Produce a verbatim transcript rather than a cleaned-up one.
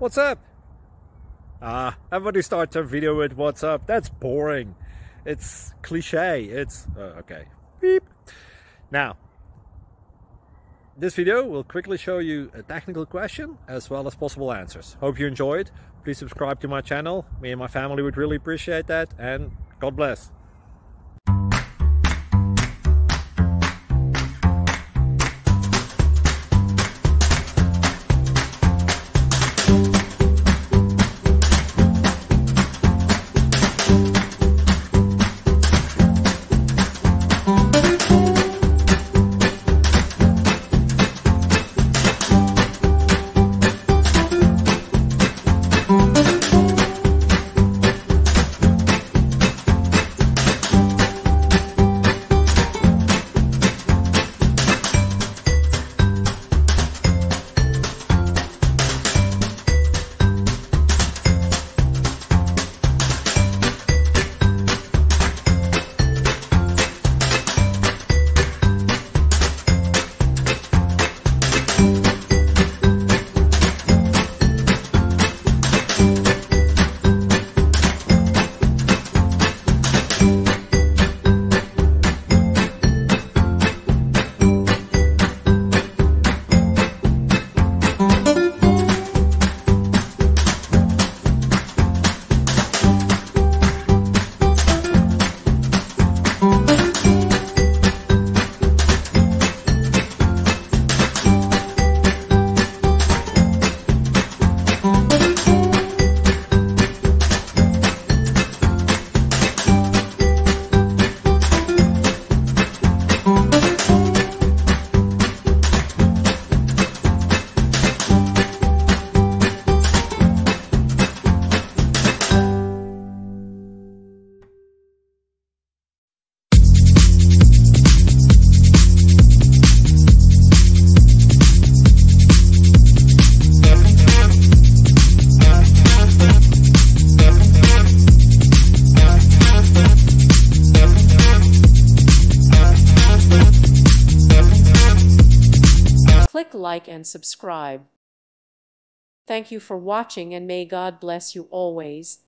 What's up? Ah, everybody starts their video with what's up. That's boring. It's cliche. It's uh, okay. Beep. Now, this video will quickly show you a technical question as well as possible answers. Hope you enjoyed. Please subscribe to my channel. Me and my family would really appreciate that, and God bless. Click like and subscribe. Thank you for watching, and may God bless you always.